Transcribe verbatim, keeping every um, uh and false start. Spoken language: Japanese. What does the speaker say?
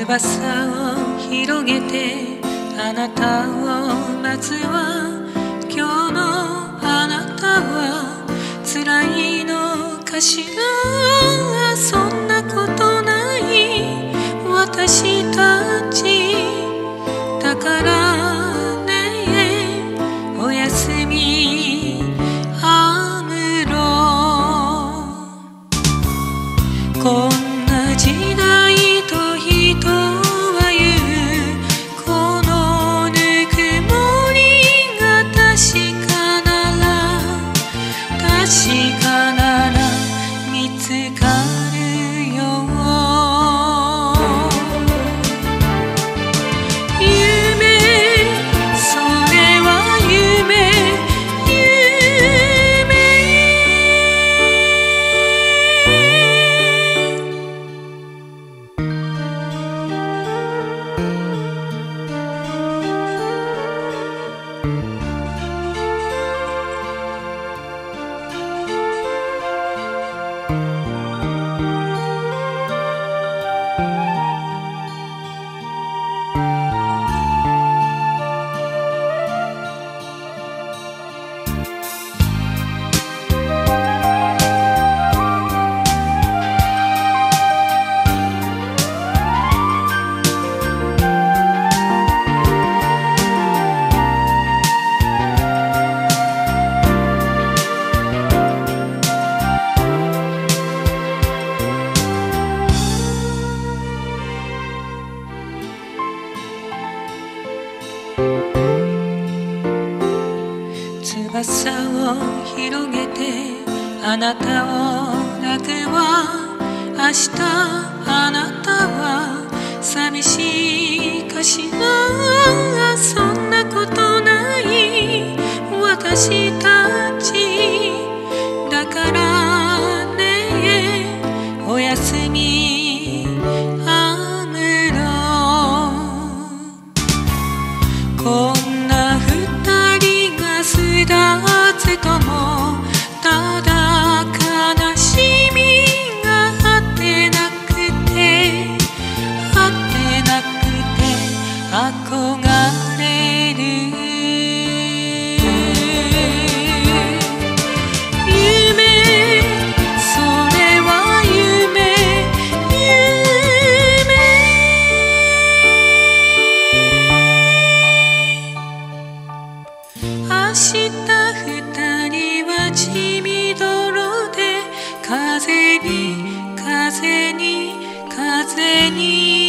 翼を広げてあなたを待つわ。今日のあなたは辛いのかしら。そんなことない私たちだからね。おやすみアムロ。こんな時代と人は言う。このぬくもりが確かなら確かなら見つかるよ。夢それは夢翼を広げてあなたを抱くわ。明日あなたは寂しいかしら。そんなことない私たちだからね。おやすみアムロ。こんな二人が巣立つともただ悲しみが果てなくて果てなくて憧れる。夢それは夢夢明日二人は血みどろで風に風に風に